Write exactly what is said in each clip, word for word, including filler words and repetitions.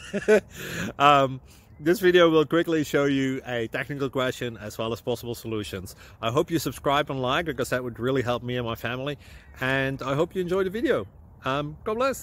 um, this video will quickly show you a technical question as well as possible solutions. I hope you subscribe and like, because that would really help me and my family. And I hope you enjoy the video. Um, God bless.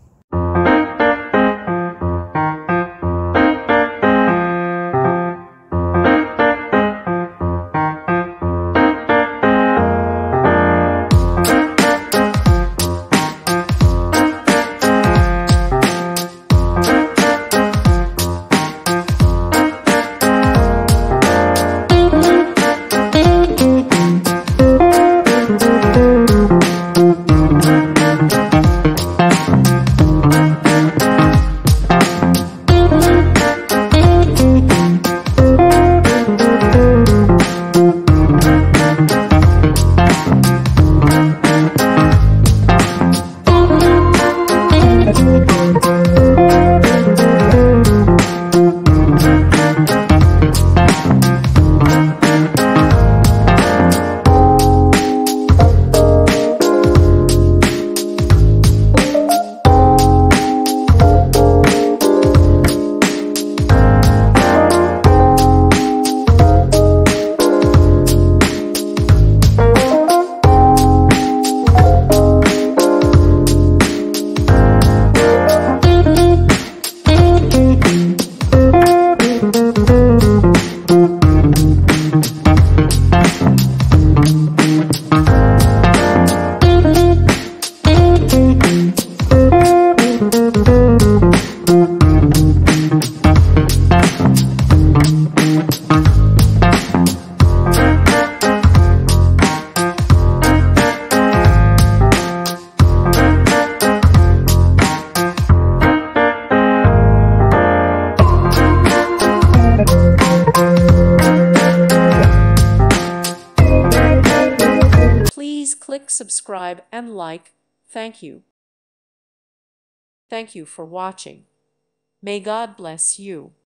Please click subscribe and like. Thank you. Thank you for watching. May God bless you.